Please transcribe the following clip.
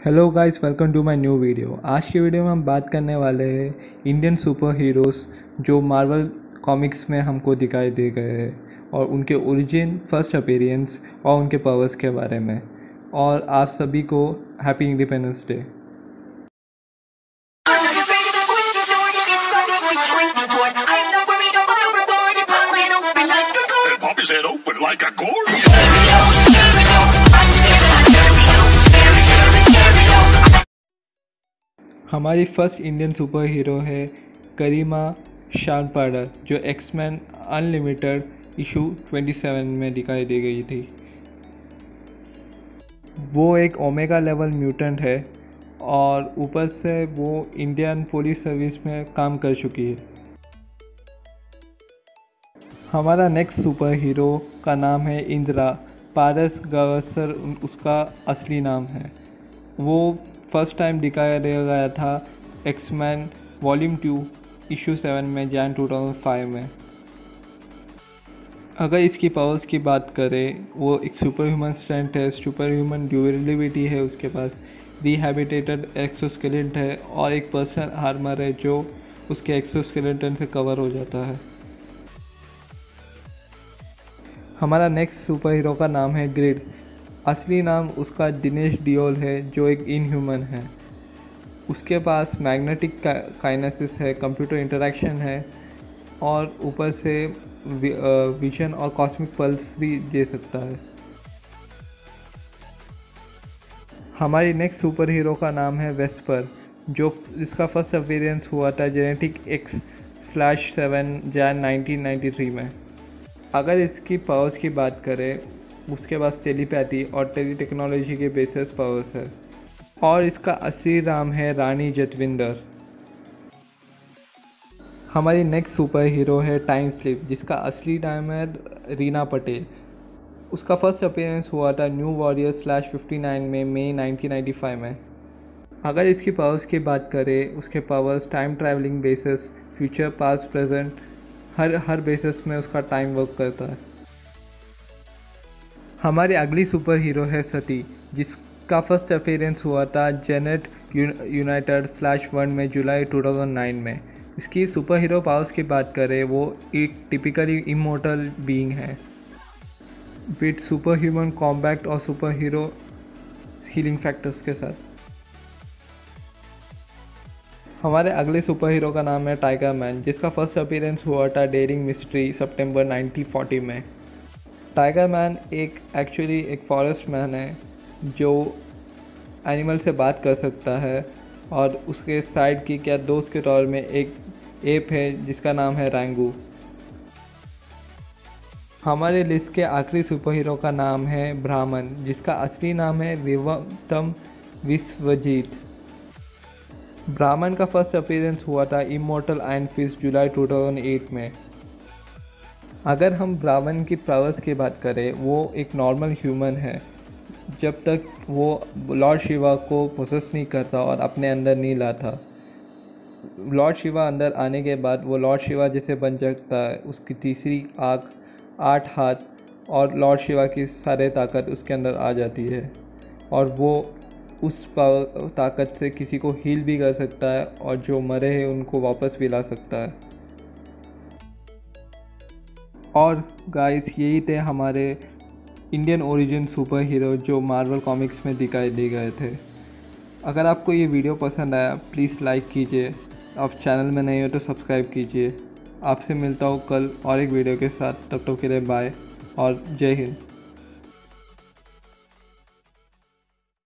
Hello guys, welcome to my new video. आज की video में हम बात करने वाले हैं इंडियन सुपर हीरोज़ जो मार्वल कॉमिक्स में हमको दिखाई दे गए हैं और उनके ओरिजिन, फर्स्ट अपीयरेंस और उनके पावर्स के बारे में। और आप सभी को happy independence day. Pop his head open like a gourd. हमारी फर्स्ट इंडियन सुपर हीरो है करीमा शानपाडा, जो एक्समैन अनलिमिटेड इशू 27 में दिखाई दे गई थी। वो एक ओमेगा लेवल म्यूटेंट है और ऊपर से वो इंडियन पुलिस सर्विस में काम कर चुकी है। हमारा नेक्स्ट सुपर हीरो का नाम है इंदिरा पारस गावस्कर, उसका असली नाम है। वो फर्स्ट टाइम दिखाया गया था एक्समैन वॉल्यूम 2 इशू 7 में जैन 2005 में। अगर इसकी पावर्स की बात करें, वो एक सुपर ह्यूमन स्ट्रेंथ है, सुपर ह्यूमन ड्यूरेबिलिटी है, उसके पास रिहैबिटेटेड एक्सोस्केलेटन है और एक पर्सनल आर्मर है जो उसके एक्सोस्केलेटन से कवर हो जाता है। हमारा नेक्स्ट सुपर हीरो का नाम है ग्रिड। असली नाम उसका दिनेश डियोल है, जो एक इनह्यूमन है। उसके पास मैग्नेटिक काइनेसिस है, कंप्यूटर इंटरेक्शन है और ऊपर से विजन और कॉस्मिक पल्स भी दे सकता है। हमारी नेक्स्ट सुपर हीरो का नाम है वेस्पर, जो इसका फर्स्ट अपीयरेंस हुआ था जेनेटिक X/7 जैन 1993 में। अगर इसकी पावर्स की बात करें, उसके पास टेलीपैथी और टेली टेक्नोलॉजी के बेसिस पावर्स है और इसका असली नाम है रानी जतविंदर। हमारी नेक्स्ट सुपर हीरो है टाइम स्लिप, जिसका असली नाम है रीना पटेल। उसका फर्स्ट अपीयरेंस हुआ था न्यू वॉरियर/59 में मई 1995 में। अगर इसकी पावर्स की बात करें, उसके powers time travelling basis, future, past, present, हर बेसिस में उसका टाइम वर्क करता है। हमारी अगली सुपर हीरो है सती, जिसका फर्स्ट अपीयरेंस हुआ था जेनेट यूनाइटेड/1 में जुलाई 2009 में। इसकी सुपर हीरो पावर्स की बात करें, वो एक टिपिकली इमोर्टल बीइंग है विद सुपर ह्यूमन कॉम्बैक्ट और सुपर हीरो हीलिंग फैक्टर्स के साथ। हमारे अगले सुपर हीरो का नाम है टाइगर मैन, जिसका फर्स्ट अपीयरेंस हुआ था डेयरिंग मिस्ट्री सितंबर 1940 में। टाइगर मैन एक्चुअली एक फॉरेस्ट मैन है जो एनिमल से बात कर सकता है और उसके साइड की क्या दोस्त के तौर में एक एप है जिसका नाम है रैंगू। हमारे लिस्ट के आखिरी सुपर हीरो का नाम है ब्राह्मण, जिसका असली नाम है विवतम विश्वजीत। ब्राह्मण का फर्स्ट अपीयरेंस हुआ था इमोर्टल आयरन फिस्ट जुलाई 2008 में। अगर हम ब्राह्मण की पावर्स की बात करें, वो एक नॉर्मल ह्यूमन है जब तक वो लॉर्ड शिवा को पोसेस नहीं करता और अपने अंदर नहीं लाता। लॉर्ड शिवा अंदर आने के बाद वो लॉर्ड शिवा जैसे बन जाता है। उसकी तीसरी आँख, 8 हाथ और लॉर्ड शिवा की सारे ताकत उसके अंदर आ जाती है और वो उस ताकत से किसी को हील भी कर सकता है और जो मरे हैं उनको वापस भी ला सकता है। और गाइस, यही थे हमारे इंडियन ओरिजिन सुपर हीरो जो मार्वल कॉमिक्स में दिखाई दे गए थे। अगर आपको ये वीडियो पसंद आया, प्लीज़ लाइक कीजिए। आप चैनल में नए हो तो सब्सक्राइब कीजिए। आपसे मिलता हूँ कल और एक वीडियो के साथ। तब तक के लिए बाय और जय हिंद।